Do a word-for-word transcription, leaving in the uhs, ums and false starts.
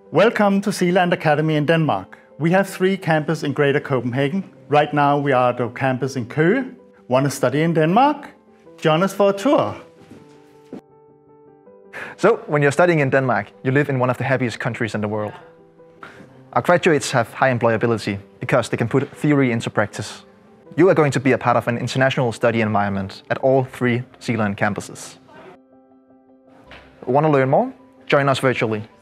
Welcome to Zealand Academy in Denmark. We have three campuses in Greater Copenhagen. Right now we are at the campus in Køge. Want to study in Denmark? Join us for a tour. So, when you're studying in Denmark, you live in one of the happiest countries in the world. Our graduates have high employability because they can put theory into practice. You are going to be a part of an international study environment at all three Zealand campuses. Want to learn more? Join us virtually.